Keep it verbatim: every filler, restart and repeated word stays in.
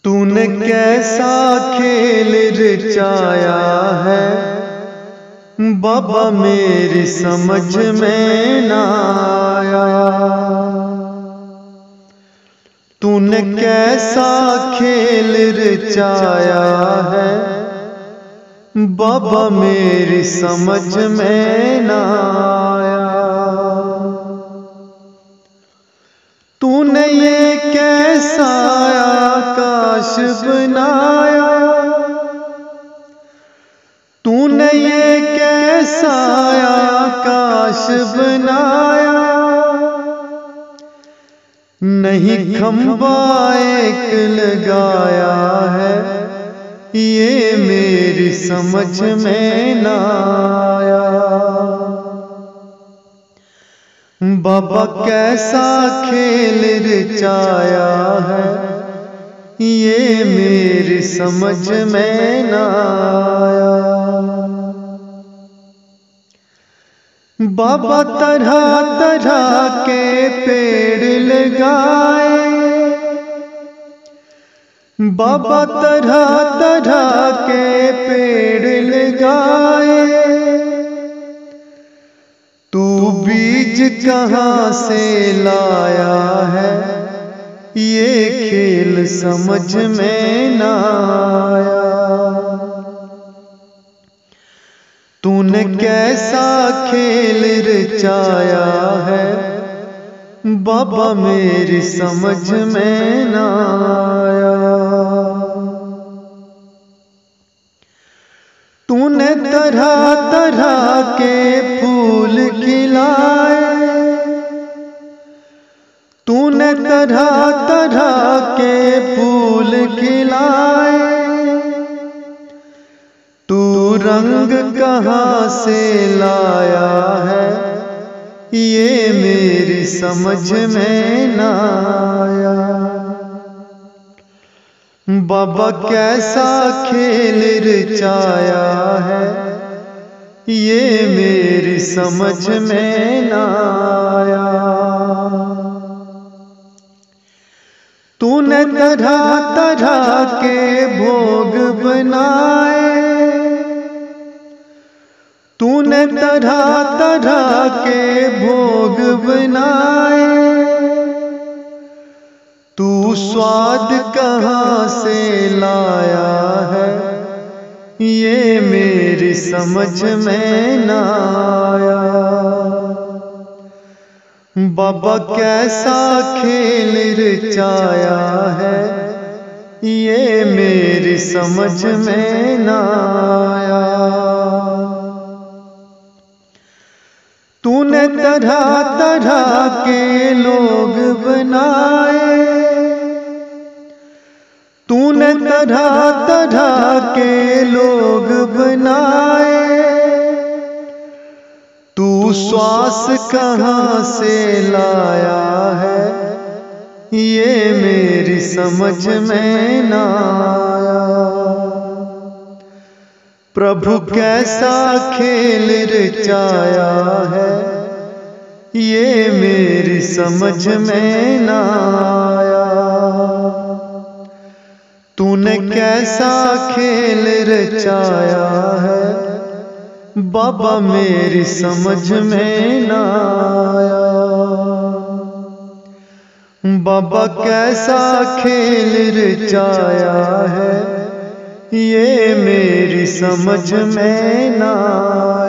तूने कैसा खेल रचाया है बाबा मेरी समझ में ना आया। तूने कैसा खेल रचाया है बाबा मेरी समझ में ना आया। तूने ये कैसा आकाश बनाया, तूने ये कैसा आकाश बनाया। नहीं खंबा एक लगाया है, ये मेरी समझ में ना आया। बाबा कैसा खेल रचाया है, ये मेरी समझ में ना आया। बाबा तरह तरह के पेड़ लगाए, बाबा तरह तरह के पेड़ लगाए। तू बीज कहाँ से लाया है, ये खेल समझ में ना आया। तूने कैसा खेल रचाया है बाबा मेरी समझ में ना आया। तूने तरह तरह के फूल खिलाए, तूने तरह तरह के फूल खिलाए। तू रंग कहाँ से लाया है, ये मेरी समझ में ना आया। बाबा कैसा खेल रचाया है, ये मेरी समझ में ना आया। तूने तरह तरह के भोग बनाए, तूने तरह तरह के भोग बनाए। तू स्वाद कहाँ से लाया है, ये मेरी समझ में ना आया। बाबा कैसा खेल रचाया है, ये मेरी समझ में ना आया। तूने तरह तरह के लोग बनाए, तूने तरह तरह के लोग बनाए। तू श्वास कहाँ से लाया है, ये मेरी समझ में ना आया। प्रभु कैसा खेल रचाया है, ये मेरी समझ में ना आया। तूने कैसा खेल रचाया है बाबा मेरी समझ में ना आया। बाबा कैसा खेल रचाया है, ये मेरी समझ में ना आया।